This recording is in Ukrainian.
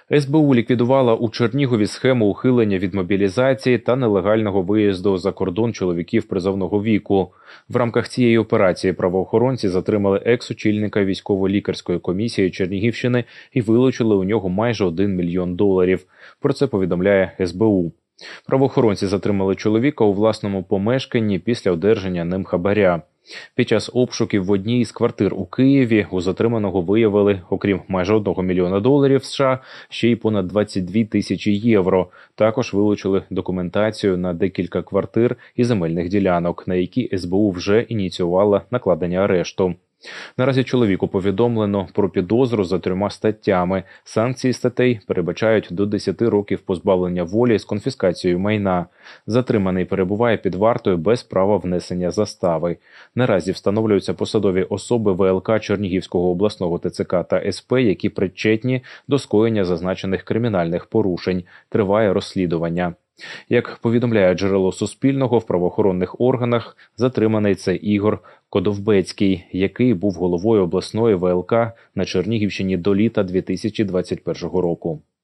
СБУ ліквідувала у Чернігові схему ухилення від мобілізації та нелегального виїзду за кордон чоловіків призовного віку. В рамках цієї операції правоохоронці затримали екс-очільника військово-лікарської комісії Чернігівщини і вилучили у нього майже 1 мільйон доларів. Про це повідомляє СБУ. Правоохоронці затримали чоловіка у власному помешканні після одержання ним хабаря. Під час обшуків в одній із квартир у Києві у затриманого виявили, окрім майже 1 мільйона доларів США, ще й понад 22 тисячі євро. Також вилучили документацію на декілька квартир і земельних ділянок, на які СБУ вже ініціювала накладення арешту. Наразі чоловіку повідомлено про підозру за 3 статтями. Санкції статей передбачають до 10 років позбавлення волі з конфіскацією майна. Затриманий перебуває під вартою без права внесення застави. Наразі встановлюються посадові особи ВЛК Чернігівського обласного ТЦК та СП, які причетні до скоєння зазначених кримінальних порушень. Триває розслідування. Як повідомляє джерело Суспільного, в правоохоронних органах затриманий це Ігор Кодовбецький, який був головою обласної ВЛК на Чернігівщині до літа 2021 року.